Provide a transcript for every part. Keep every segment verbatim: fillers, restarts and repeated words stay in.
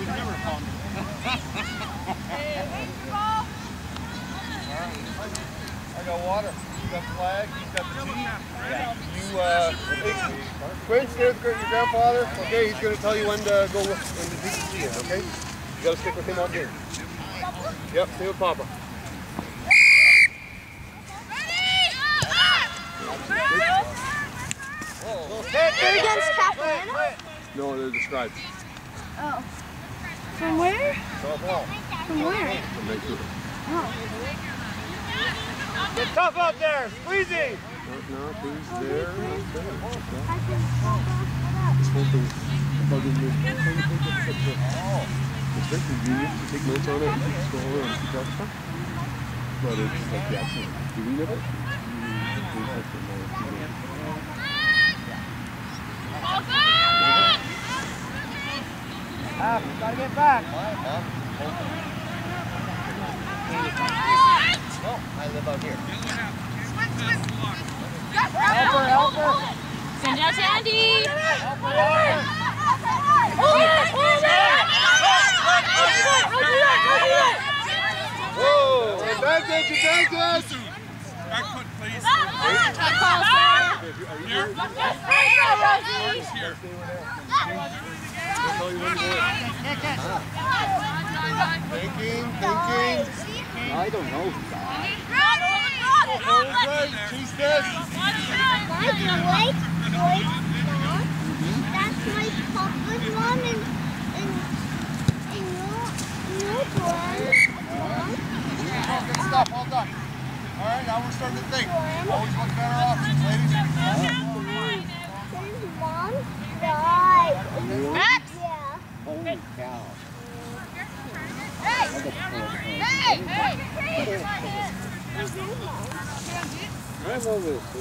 I got water. He's got flag. He's got the tea. You, uh, Quinn, stay with your grandfather. Okay, he's going to tell you when to go, when to take the tea in, okay? You got to stick with him all game. Yep, stay with Papa. They're against Catalina? No, they're the Scribes. Oh. From where? South Wall. From where? From Vancouver. Oh. Get tough out there! Squeezy! No, no, who's there? I can pop off This whole thing's bugging me. It's very convenient to take notes on it and just go over and keep track of stuff. But it's like the actual doing of it. Ah, gotta get back. No, I live out here. Help her, help her. Send it out to Andy. Help her, help her. Whoa! Advantage, advantage! Back foot, please. Here? Arms here. I'll tell you when to go in. Thinking, thinking. I don't know. Hold it right, chase this. Wait, wait, wait. That's my papa's mom and, and, and your, your one. Good stuff, all done. All right, now we're starting to think. Always look at our options, ladies. His mom died. Max! Yeah. Holy cow. Hey! Hey! Hey! I'm over this.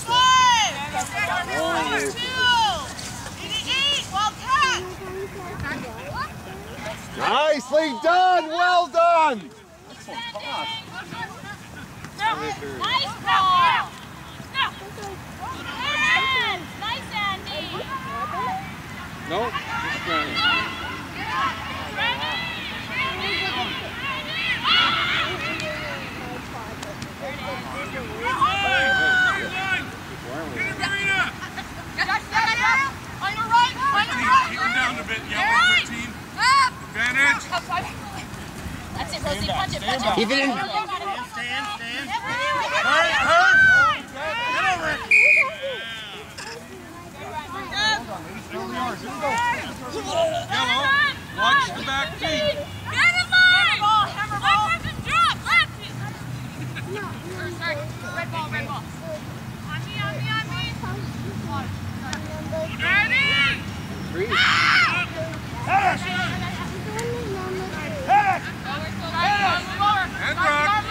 Nicely done! Well done! Nice ball! Nice, Andy! No, just trying. Keep him down a bit, yellow thirteen. Advantage. That's it, Rosie. Punch it, punch it. Keep it in. Stand, stand. Hurry, hurry. Get over it. Yellow. Watch the back feet. Hammer ball! Hammer ball! Drop! Left! Red ball, red ball. On me, on me, on me. Ready? Three. Hit it. Hit it. And rock.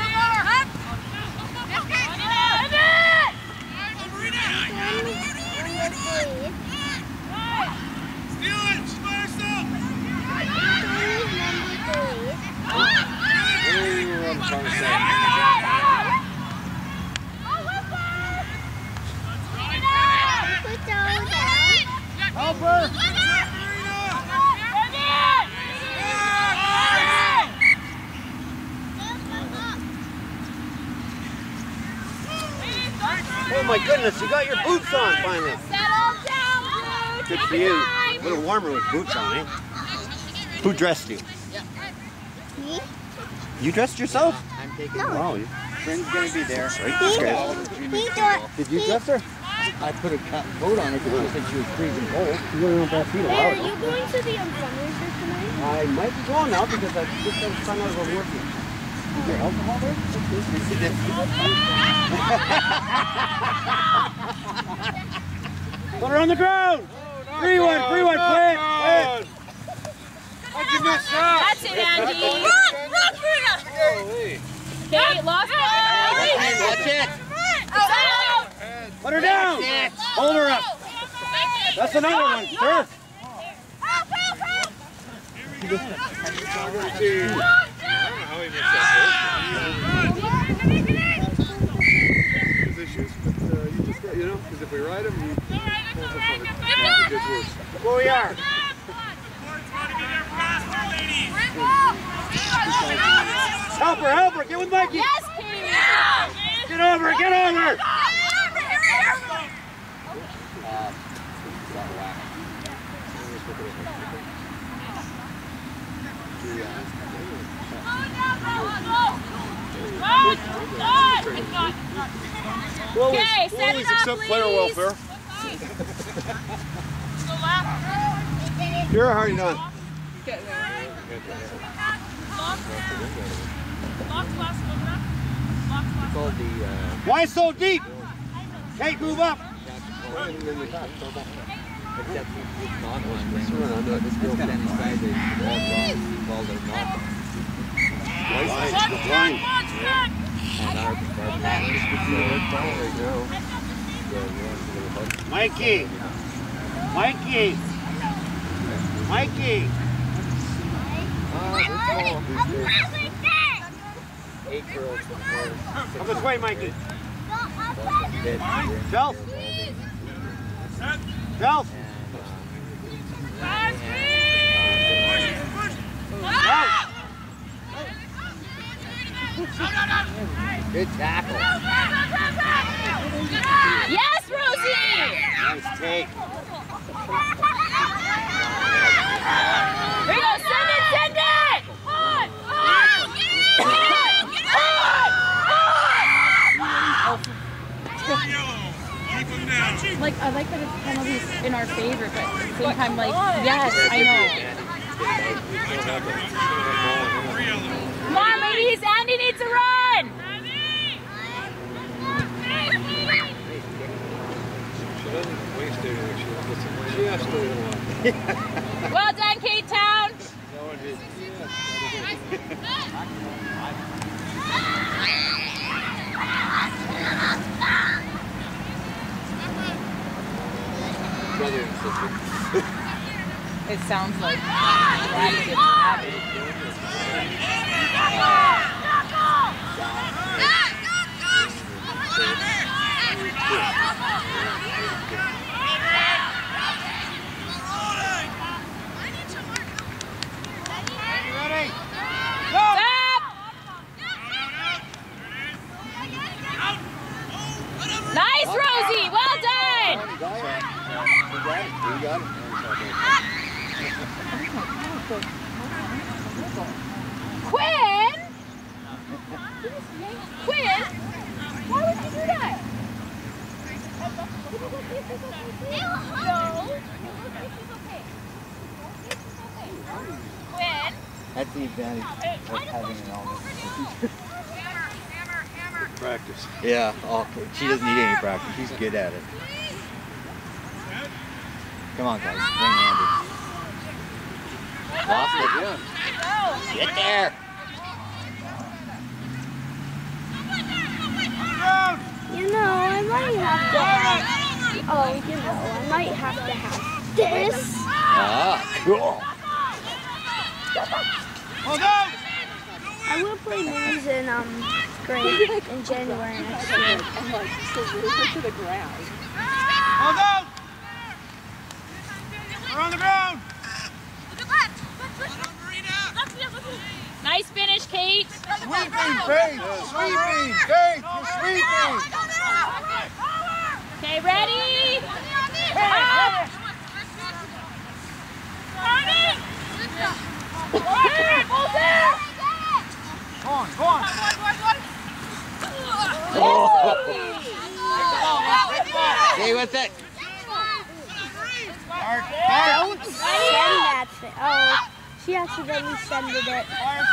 Steal it. She's by herself. Ooh, I'm trying to say. Help her. Oh my goodness, you got your boots on finally. Settle down, Good for you. A little warmer with boots on, eh? Who dressed you? Me? You dressed yourself? I'm taking No. Wow. You, Friend's gonna be there. right? He, Okay. he thought, Did you dress her? I put a coat on her because I said she was freezing cold. You don't know if that's feet Hey, are allowed. you going to the fundraiser tonight? I might be going now because I just got to find out about working. Is there alcohol there? Put her on the ground! Free one, free one, quit! Quit! How'd you miss that? That's it, Andy. Run, run, Frida. Okay, lost it. Watch it! Out. Put her down! Hold her up! That's another one, sir! Help, help, help. I don't know how he missed that There's issues, but uh, you just got, you know, because if we ride him, he pulls us on it. It gets worse. Where we are. Try to get there faster. Help her, help her. Get with Mikey. Yes, Katie. Get over, get over. Okay, set it up, Except player please. welfare. Here, how are you doing? Why so deep? Kate, move up. Mikey. Mikey. Mikey. Come this way, Mikey. Self. Self. Good tackle. Yes, Rosie. Nice take. Here you go. Send it, send it. On, on. Keep him down. Like, I like that it's penalties in our favor, but at the same time, like, yes, I know. Come on, ladies. Andy needs to run. Well done, Cape Town. It sounds like Daddy didn't have it. Nice, Rosie. Well done. Quinn? Quinn? Why would you do that? No. Quinn? That's the advantage of having an almost. Practice. Yeah, oh, she doesn't need any practice. She's good at it. Come on, guys, bring Andy. Lost it. Get there. You know, I might have to have, oh, you know, I might have to have this. Ah, cool. I will play minis in um grade in January next year. And like, just move her to the ground. Hold on. We're on the ground. Nice finish, Kate. Sweeping, Kate! Sweeping, Kate! You're sweeping! Okay, ready? Up. Hold there. Go on, go on. Stay with it. Don't send that thing. Oh, she accidentally sended it.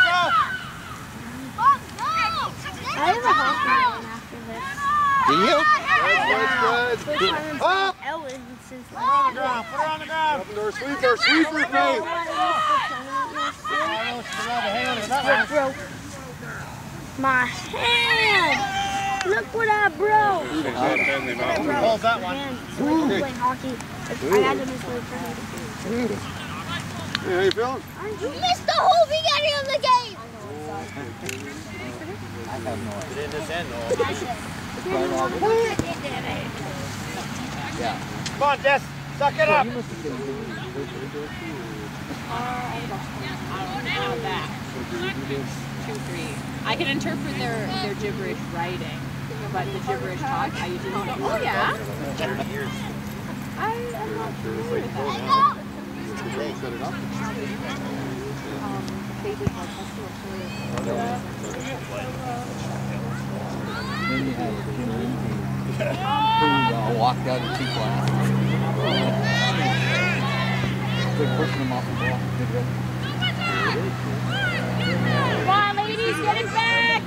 I have a hockey game after this. Do you? Good, good, good. First time Up! in Ellen since Put her on the ground, put her on the ground. Up our sweeper, sweeper, Kate! I broke my hand. Look what I broke. I broke Hold that my one. hand. So I can play hockey. I had to miss my friend. Hey, how you feeling? You missed the whole beginning of the game. I have no idea. In this end, Yeah. come on, Des, suck it up. two, three. I can interpret their, their gibberish writing, but the gibberish talk, I usually don't go, oh yeah. I am not familiar with that. Um, they did like customer service. Then you have Jim Lindsay, who uh, walked out of two classes. They're pushing him off the ball. Come on, ladies, get it back!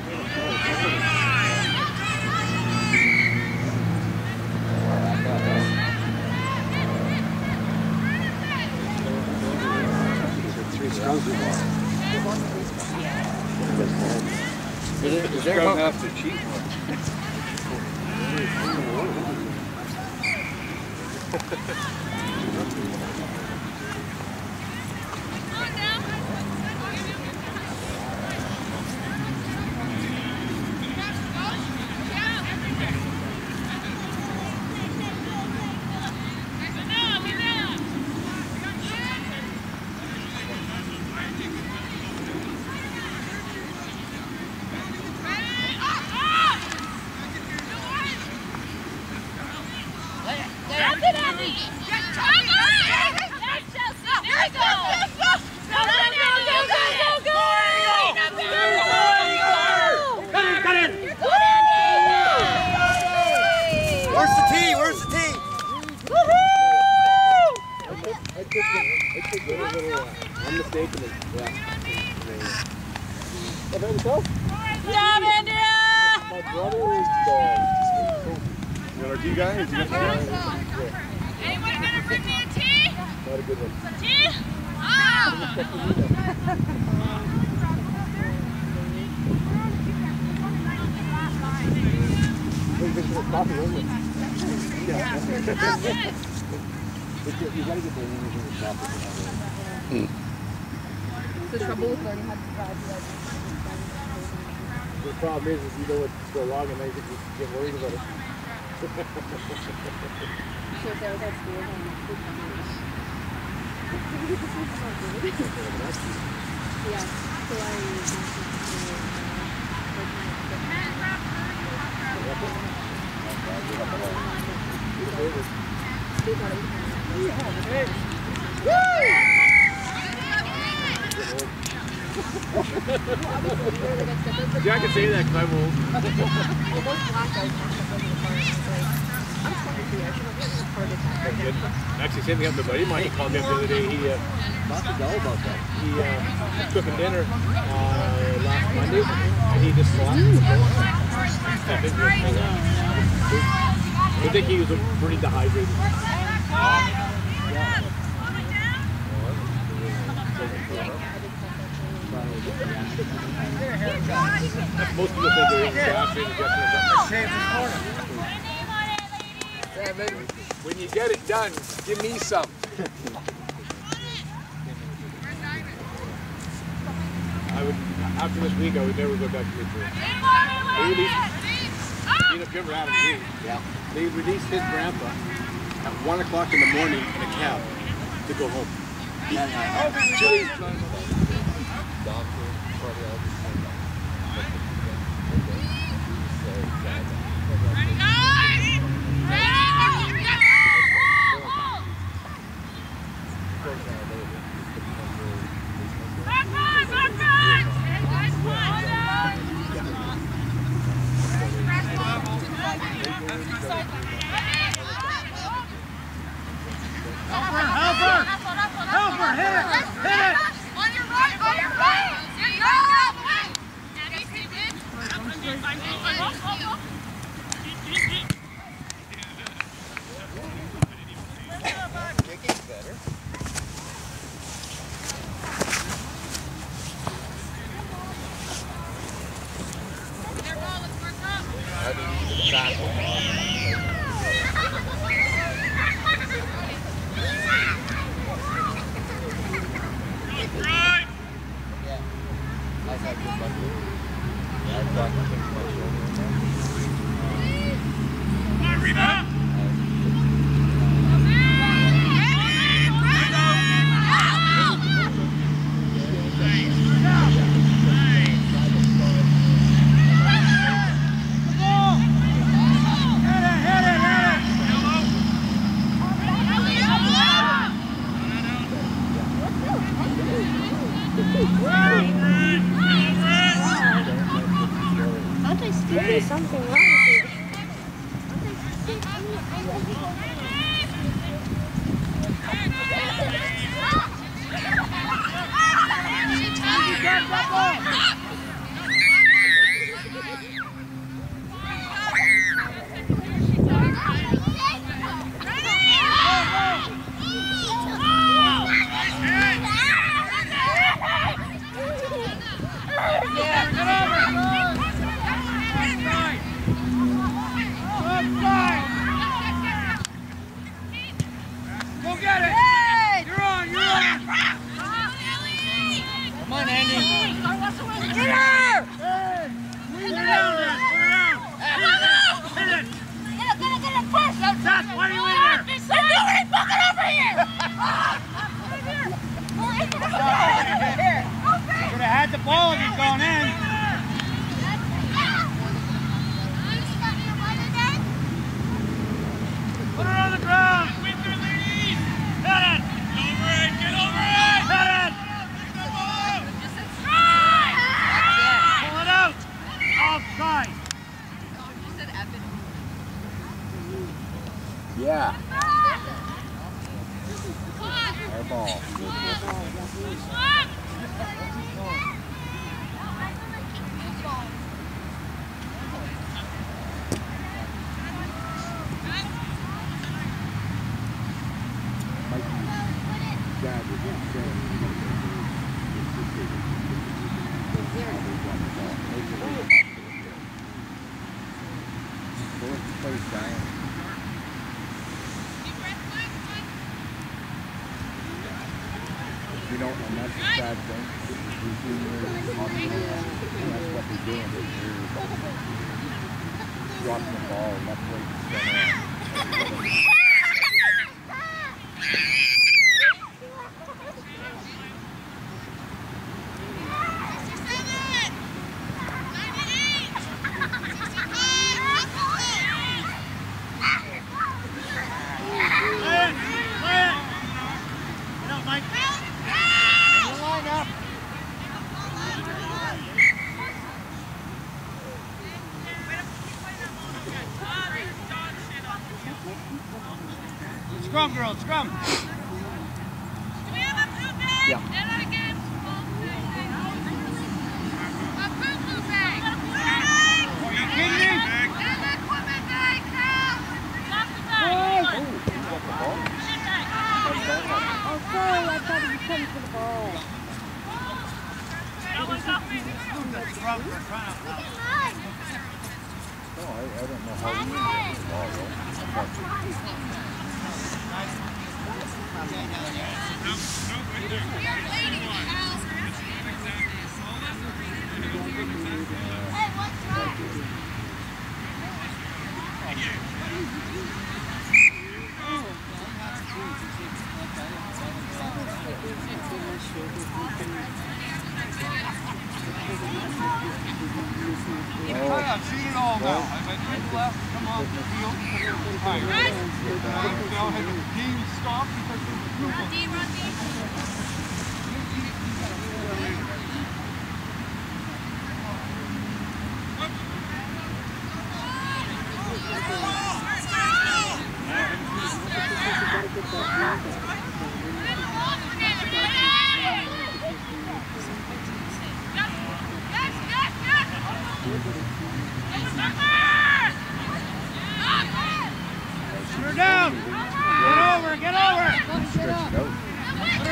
They're going to have to cheat more. The trouble with learning how to drive. The problem is, is you know what's so wrong and then you just get worried about it. So if there was at school, then yeah, so I Yeah, I can say that because I'm old. Actually, same thing happened to a buddy of mine. He called me up the other day. He uh, talked to Dell about that. He uh, took him dinner uh, last Monday, and he just slept. I think he was pretty dehydrated. Most people think they're in the bathroom. Yeah, baby. When you get it done, give me some. I would, after this week, I would never go back to the church. They released, you know, if you ever had a dream, yeah. They released his grandpa at one o'clock in the morning in a cab to go home. Yeah, yeah. Two days time. Doctor, cardiologist. something wrong with you. Yeah. Our ball. You don't, and that's the sad thing. We're juniors, that's what they're doing. They're dropping the ball left, right, center. Scrum, girls, scrum. Do we have a blue bag? Yeah. And again. A blue blue bag. Are you kidding me? And an equipment bag, Cal. Drop the bag. Oh, Oh, sorry, I thought he was coming for the ball. Scrum, we're trying to out. No, I, I don't know how we get the ball, though. Try out, shoot it all now. If I turn left, come off the field. All right, ready? Now have the game stop because of the Run D, run D. Put her down. Get over, get over. Stretch it out. Put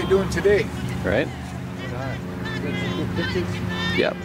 you doing today? Right? Yep.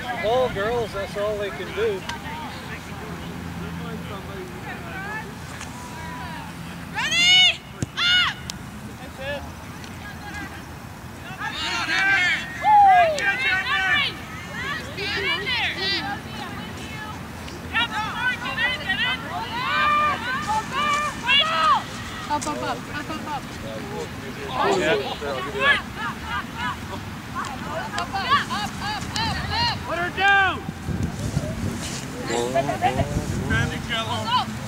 Ball girls, that's all they can do. Ready? Up! That's it. Up, up, up, up, up, up. Oh, Yeah. Put her down! Banding jello.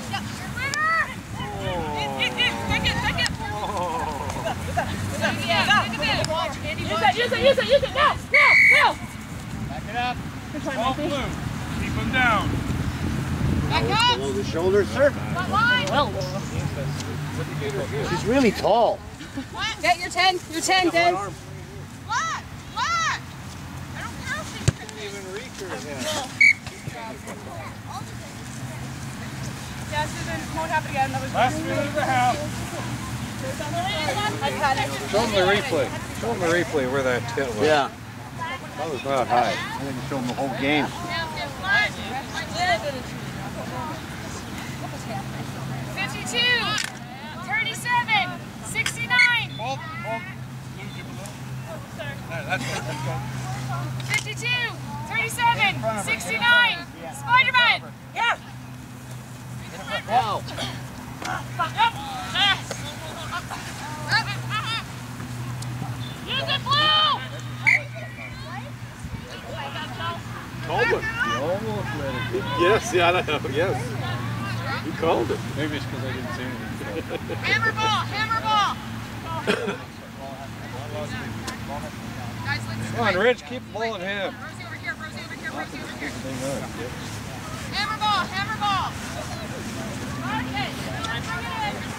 Use it, use it, use it, use it, now, now, now! Back it up. All blue. Keep them down. Back up! Below the shoulder, sir. Well, She's really tall. get your ten, your ten, Des. What? What? I don't care if she Didn't even reach her. Yeah, Susan, won't happen again. That was Last minute of the half. I panicked. Show them the replay. Show them the replay where that hit was. Yeah. That was not high. I think you show them the whole game. fifty-two, thirty-seven, sixty-nine, Hold, hold. Blue, give a little. There, that's it. That's good. fifty-two, thirty-seven, sixty-nine, Spider-Man! Yeah! Wow. Use it, Blue! Called it. You almost let it go. Yes, yeah, I know. Yes. You called it. Maybe it's because I didn't say anything. Hammer ball! Hammer ball! Guys, let's Come on, Rich, keep pulling him. Rosie over here, Rosie over here, Rosie over here. Hang on. Hammer ball! Hammer ball! Okay, bring it in.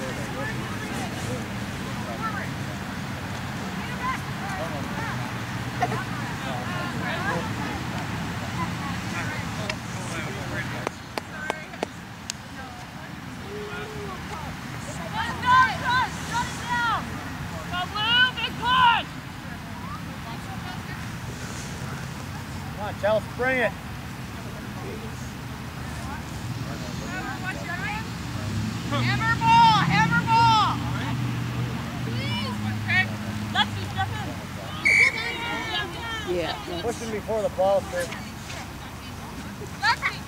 Come on, Chelsea, bring it. Hammer ball! Hammer ball! Okay. Lefty, step in. Yeah. Push him before the ball, sir. Lefty!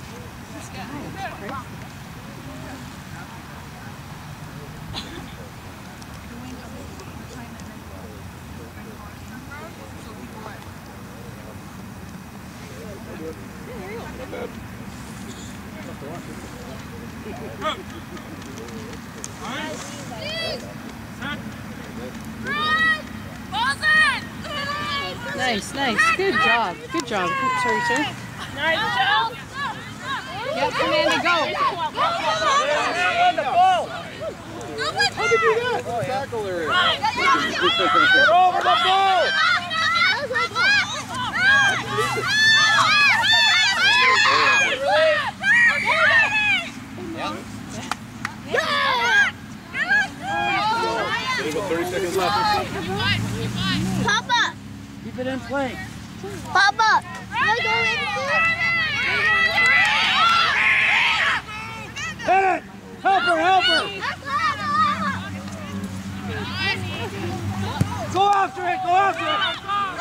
Nice, nice. Good job. Good job. Sorry, sir. Nice job! Yep, Amanda, go. How did you do that? Oh, tackle there. Get over the ball! thirty seconds left. Papa! Keep it in play. Papa! Wanna go in Hit it! Help her, help her! Go after it, go after it!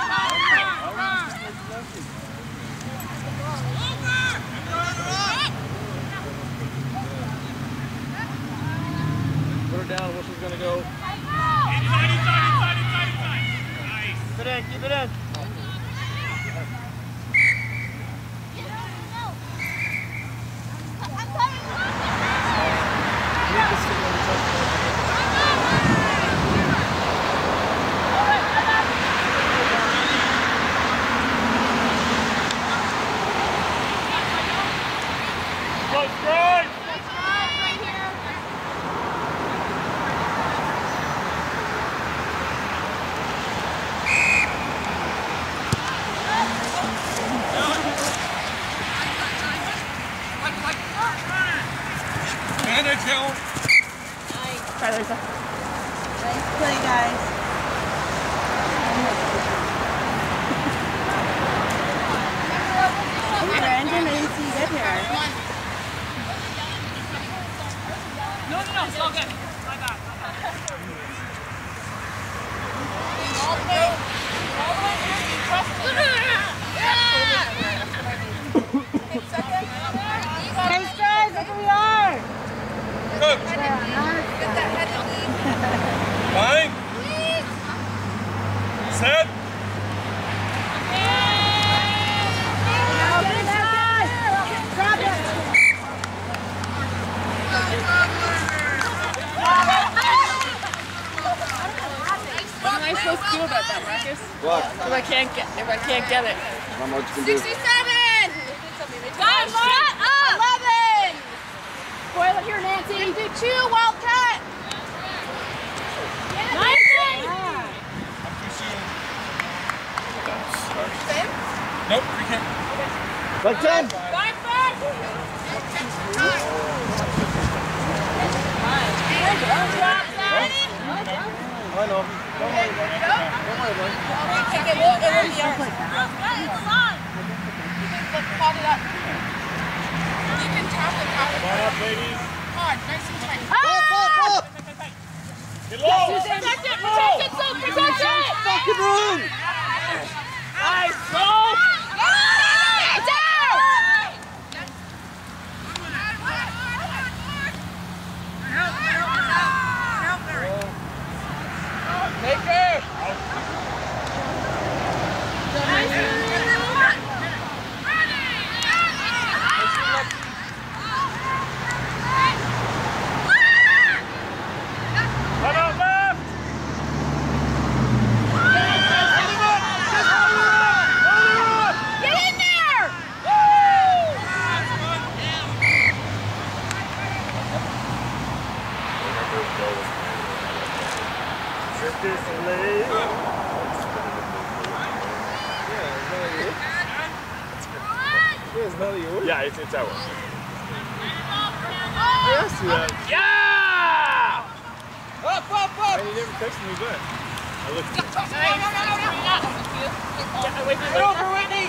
Put her down, whistle's gonna go. Inside, inside, inside, inside, inside. Nice. Keep it in, keep it in. Fine. Set. What am I supposed to do about that, Marcus? What? If I can't get, if I can't get it. Not much you can do. sixty-seven! Guys, shut up! eleven! Boil it here, Nancy. fifty-two, Wildcat! nineteen! Nope, we can't. Like ten. Five, five! I know. Don't worry about it. Don't worry about it. Take it, it will be yours. Pot it up. You can tap it, tap it. Come on up, ladies. Hard, nice and tight. Up, up, up! Get low. Protect it, protect it, so protect it! Fucking room! Nice, go! Down! Make it! Come out left. Get in there! Yeah, it's, it's ours. Yeah! Up, up, up! And he never texted me back. I looked at Get over, Whitney!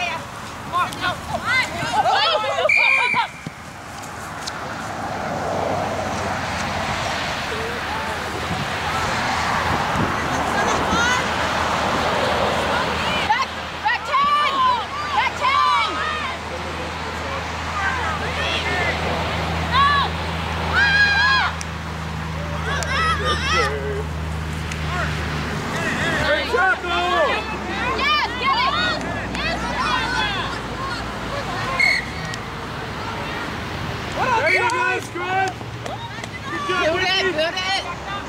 Back, back ten! Back ten! Yes, get it! There you go, Scrub! Good job, Boot Whitney. it, boot it!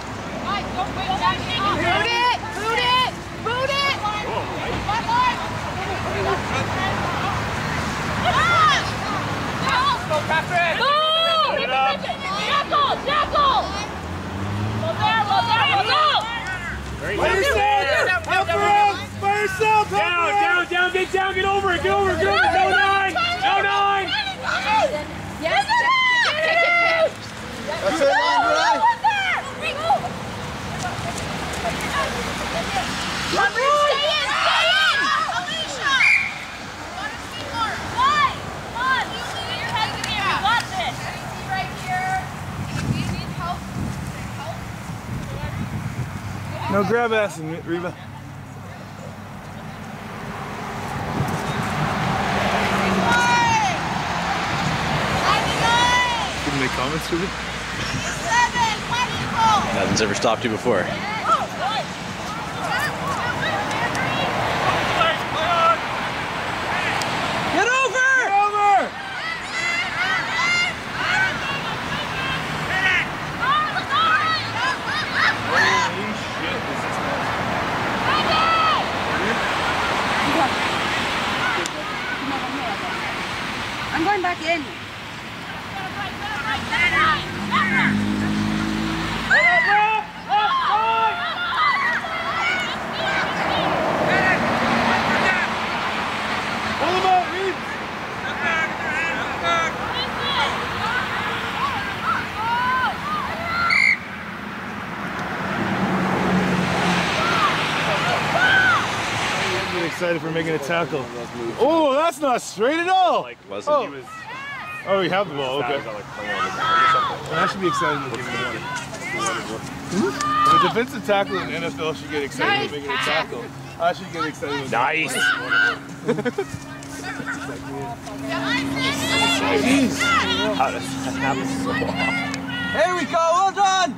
Boot it, boot it, boot it! Go, Patrick! Boom! Get up. Jackal, jackal! Go there, go there, go! Very By nice. yourself! Help her out! By yourself! Help Down, her out! down, down, get down, get over it, get over it, get over it. No nine, no nine. Yes, kick it! That's it, Andre. Stay in, stay in! Alicia! Why? Come on, you leave your head to me. We got this. Right here. Do you need help? Help? No grab ass, Reba. Didn't make comments to it? Nothing's ever stopped you before. Get over! Get over! Holy shit, this is I'm going back in. Pull him out, Reed. I'm excited for making a tackle. Oh, that's not straight at all. Wasn't. He was Oh, you have the ball, okay. Well, that should be exciting looking. The defensive tackle in the N F L should get excited nice making a tackle. I should get excited. Nice. How does that happen so often? Here we go, well done!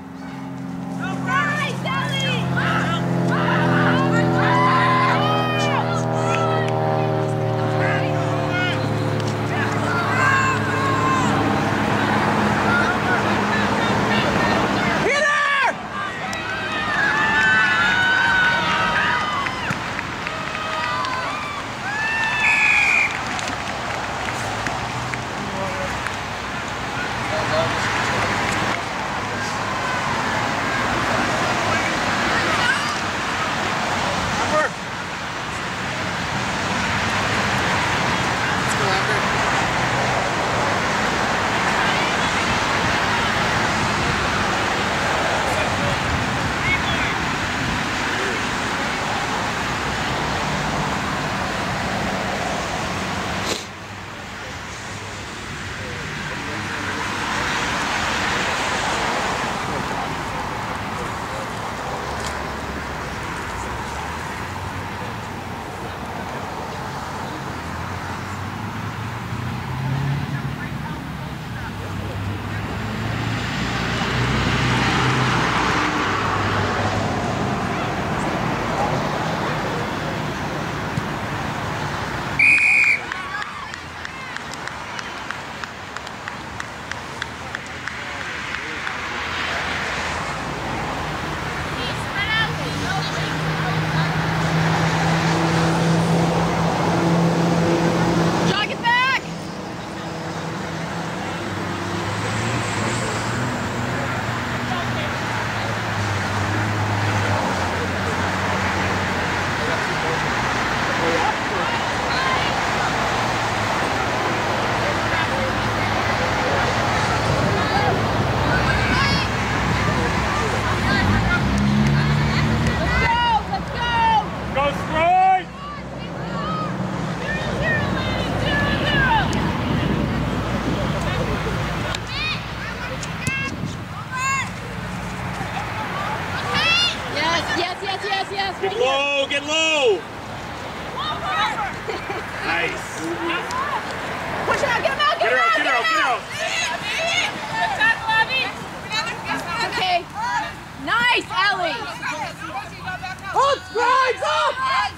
Get low, get low. Nice. Push it out, get him out, get him out, Get her out, get her out, Okay. Nice, Ellie. Up, rise up!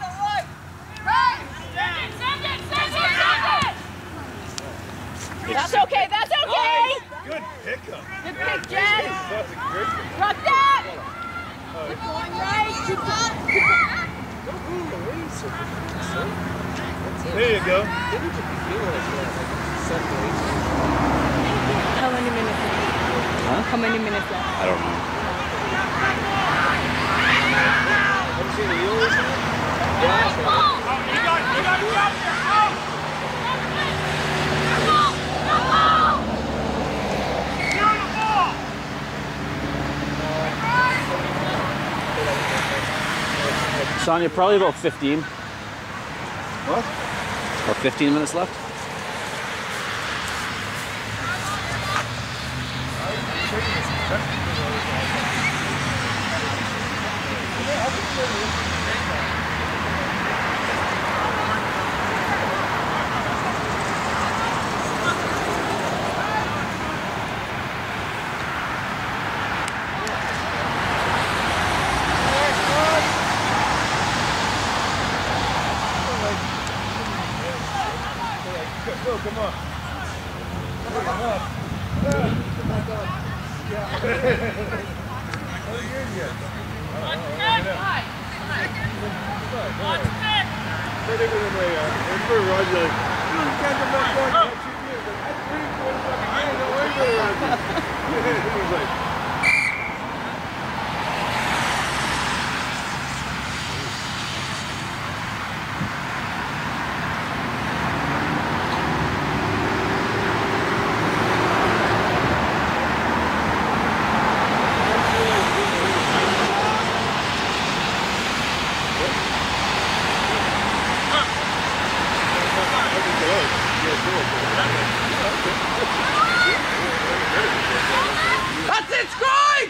That's okay, that's okay. Good pickup. Good pick, Jen. That's a great pick. Drop that. Keep going right. Keep going. There you go. How many minutes left? Huh? How many minutes left? I don't know. Have you seen the Eagles? You got, you got, you got, out! Sonia, probably about fifteen. What? About fifteen minutes left. Go, come on. Come on. Yeah. Oh, you're good. They did it in the uh, for Roger, like, you can't come back going, can't shoot me. Like, I three, four fucking hands, no way for Roger. He was like, It's going!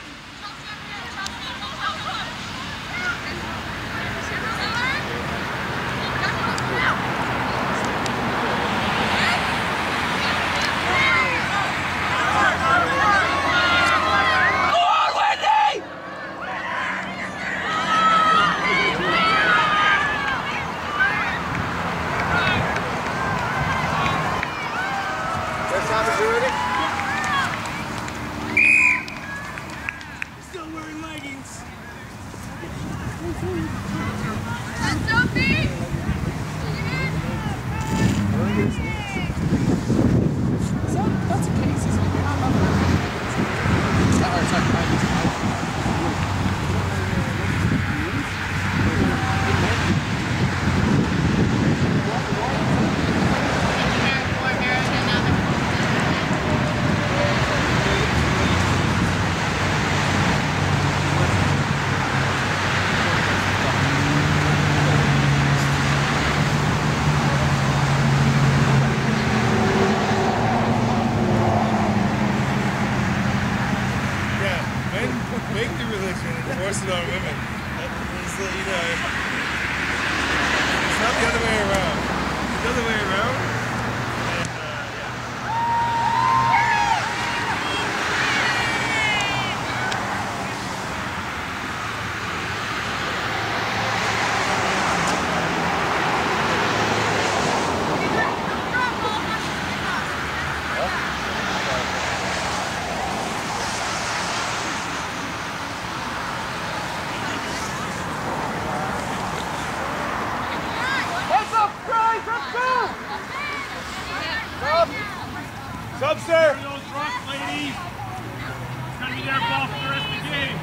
Make the religion and force it on women. It's, you know, it's not the other way around. It's the other way around. And, uh, Sub, sir! Those rocks, ladies! It's gonna be their ball for the rest of the game.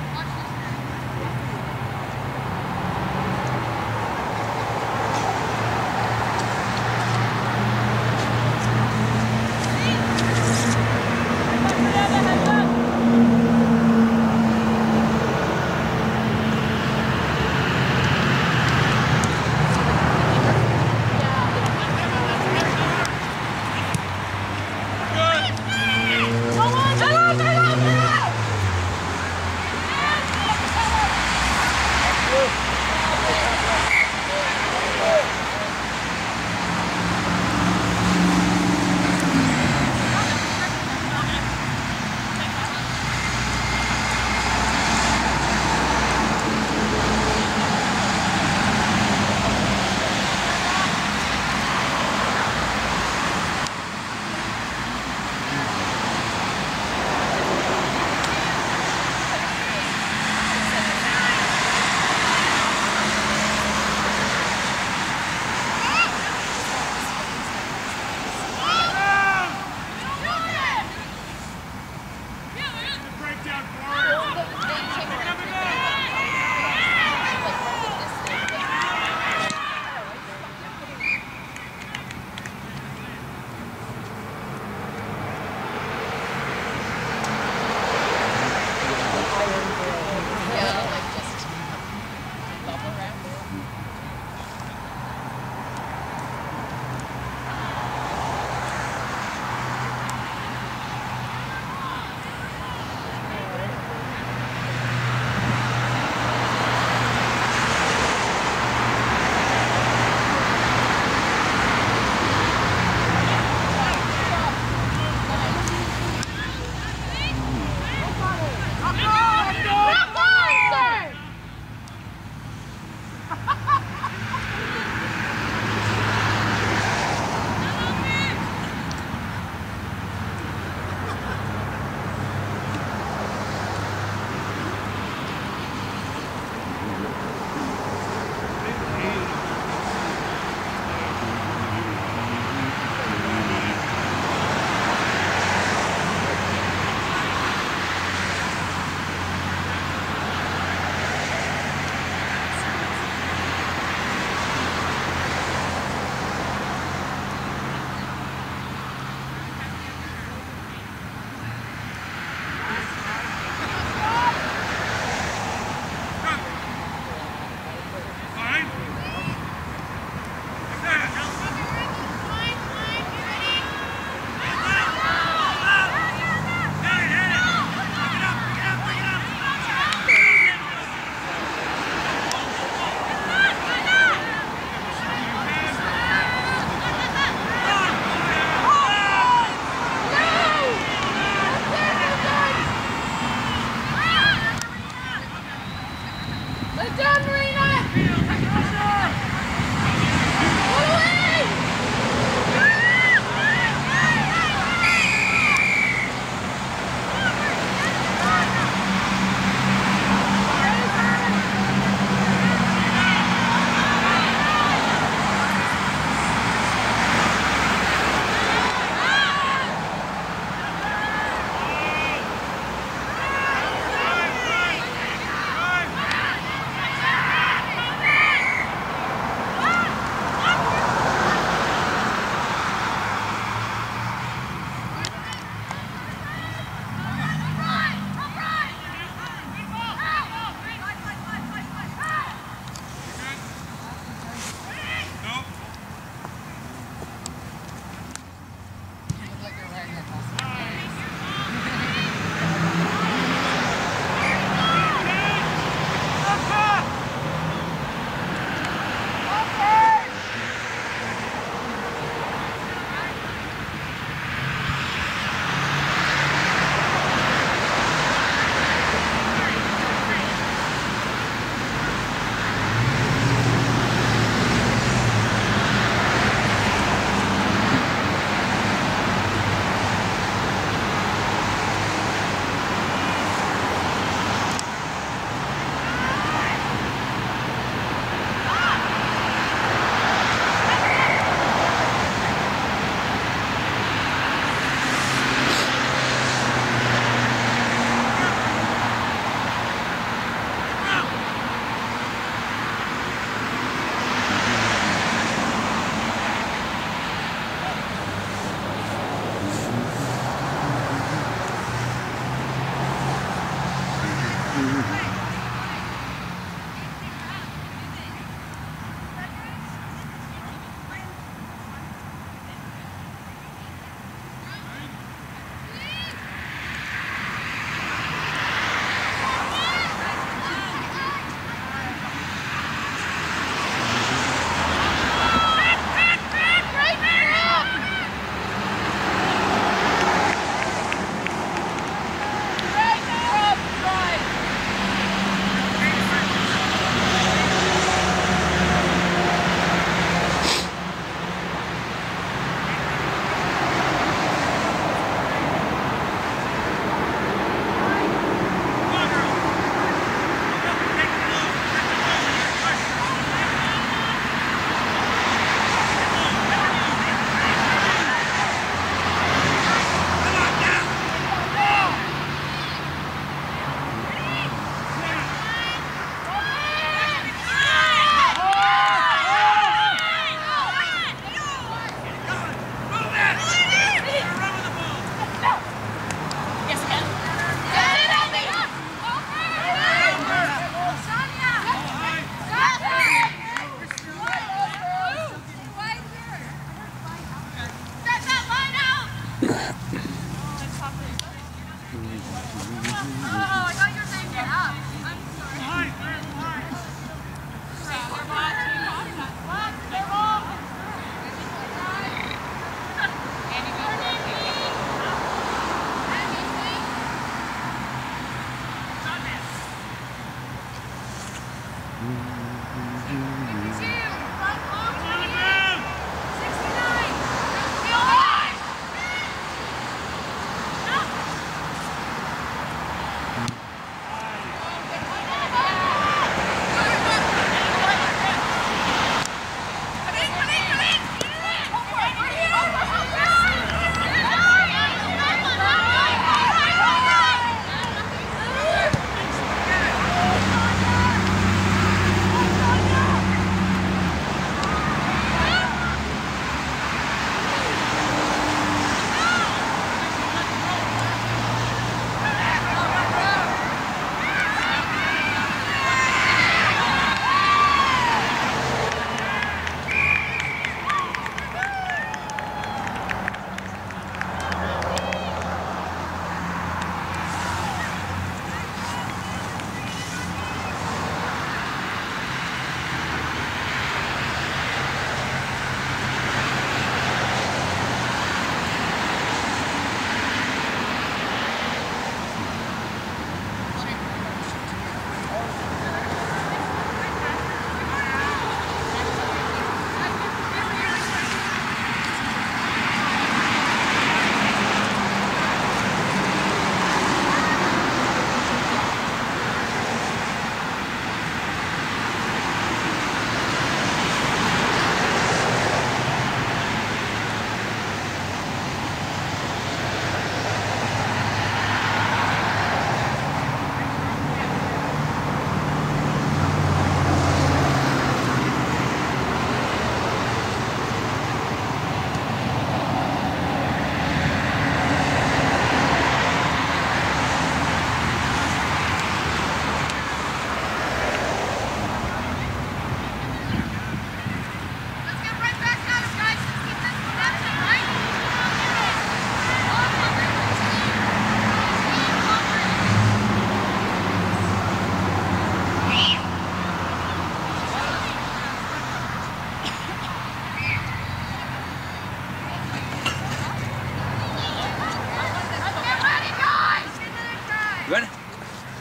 Good.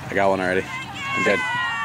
I got one already. I'm good.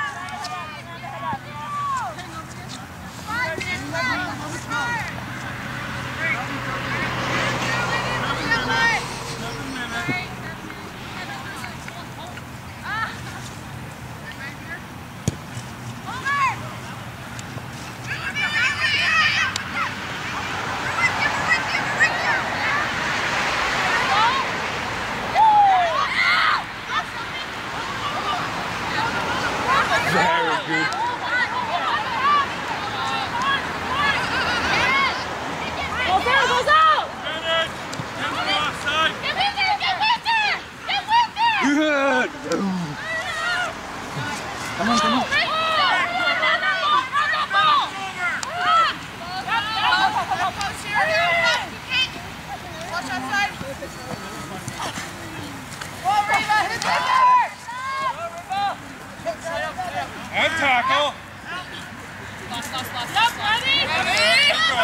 And tackle. Lost, lost, lost. Yep, ready? Ready? Go!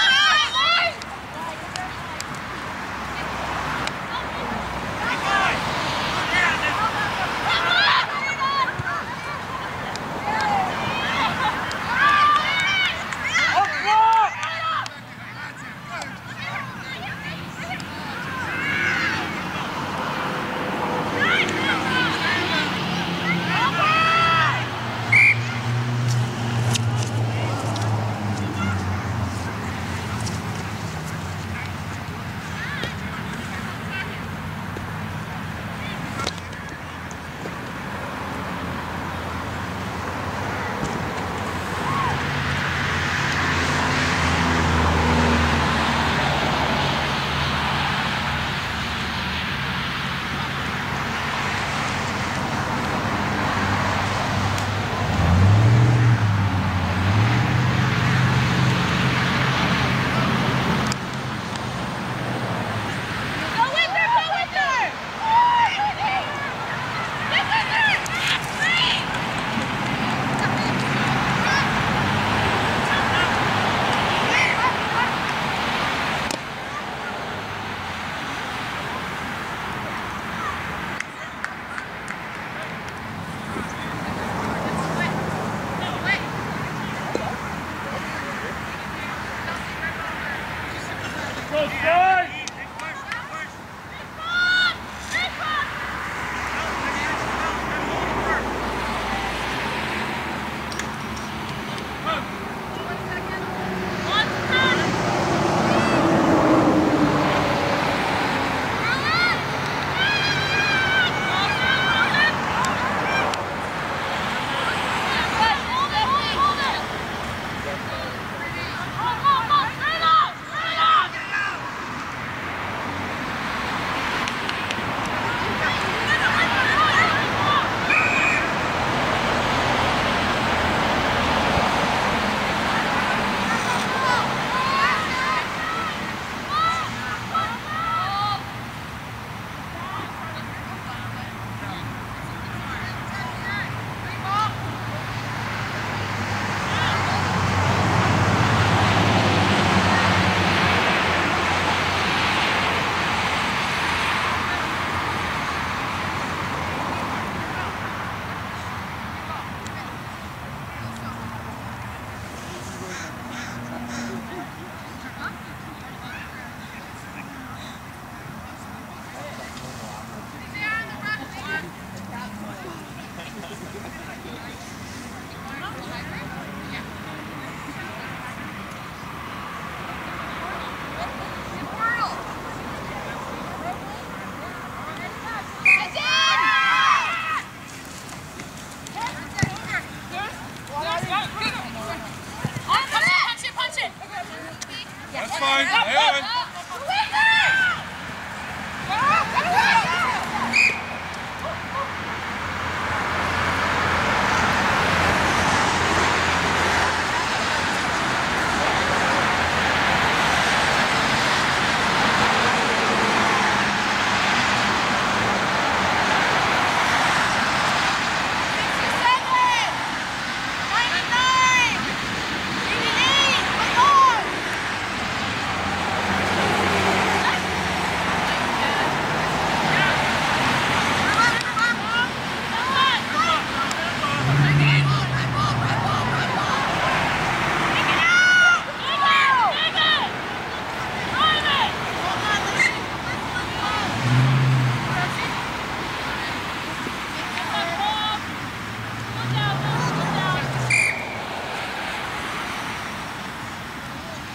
That's fine. Evan.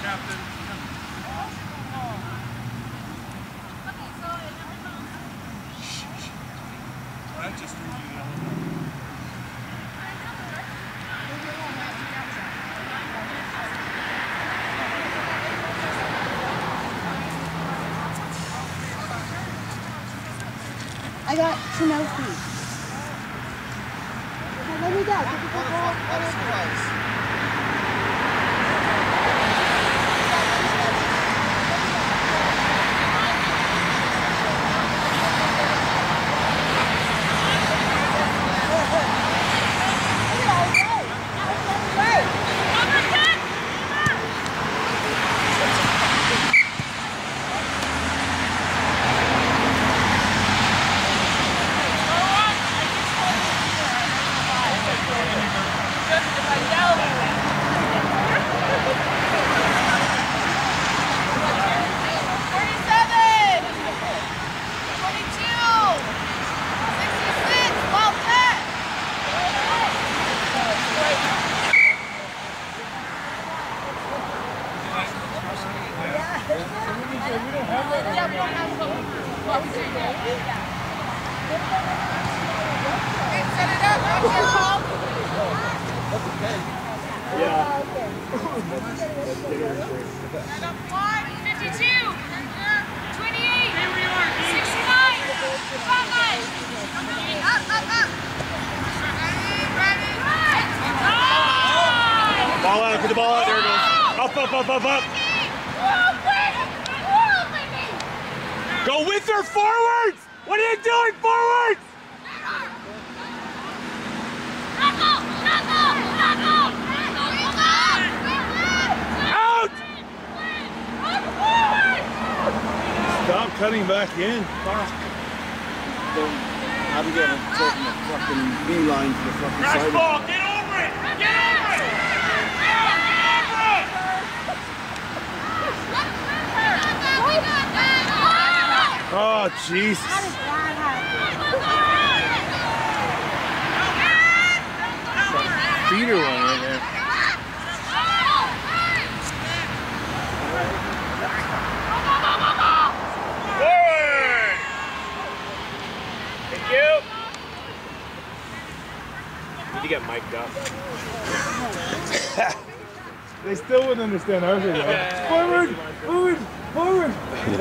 Captain. That just threw you yellow. I got two mouthpiece. Let me go. What a surprise. Ball out, put the ball out, there it goes. Up, up, up, up, up. Go with her, forwards! What are you doing, forwards? Out! Stop cutting back in. Fuck. I'm getting taking the fucking beeline to the fucking Rush side. ball, get over it! Get over it! Oh, Jesus. How did that happen? Feeder one right there. Forward! Thank you! Need to get mic'd up. They still wouldn't understand our video. Forward! Forward! Forward!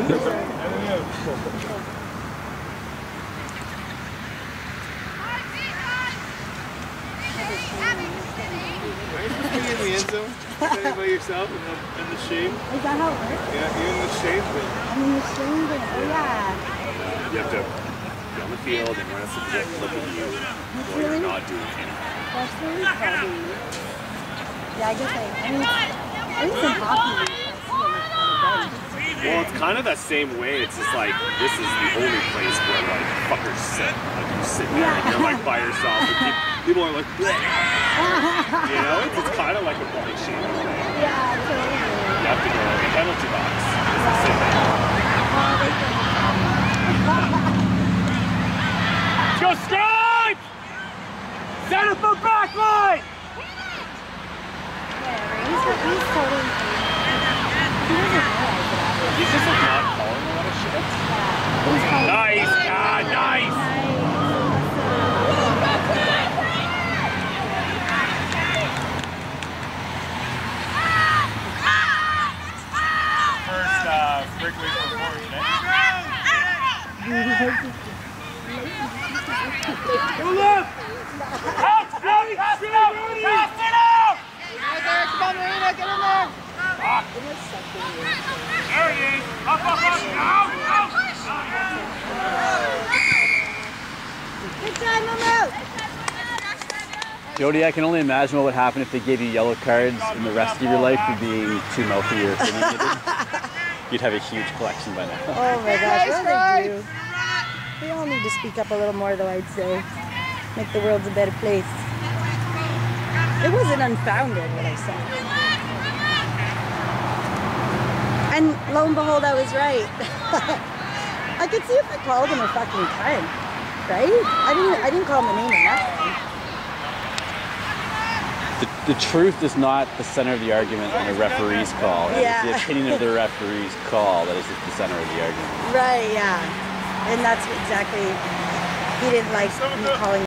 Are you in the end zone? Standing by yourself in the, in the shade? Is that how it works? Yeah, you're in the shade, but I'm in the shade. Oh, yeah. You have to be on the field and run a subject, look at you while you're not doing anything. That's really funny. Yeah, I guess I, I mean, at least in hockey, I see it on the bench. Well, it's kind of that same way. It's just like, this is the only place where, like, fuckers sit. Like, you sit there and you're, like, by yourself. And people, people are like, bleh. You know? It's, it's kind of like a body shaming thing. Yeah, totally. You have to go in the penalty box. Just to sit there. Go Scribe! Center for back line! Whatever. He's, he's totally free. He doesn't realize it. He's just like not calling a lot of shit. He's calling Nice! Ah, nice! First uh, breakaway for Forge, Go left! Out! Out! Pass it out! Pass it out! Come on, Marina, get in there! There he is! Up, up, up! Out! Out! Good time, Momo! Jody, I can only imagine what would happen if they gave you yellow cards and the rest of your life for being too mouthy or opinionated. You'd have a huge collection by now. Oh my gosh, what do they do? We all need to speak up a little more, though, I'd say. Make the world a better place. It wasn't unfounded, what I said. And lo and behold, I was right. I could see if I called him a fucking cunt, right? I didn't. I didn't call him a name or nothing. The, the truth is not the center of the argument in a referee's call. It Yeah. is the opinion of the referee's call that is at the center of the argument. Right, yeah. And that's exactly, he didn't like me calling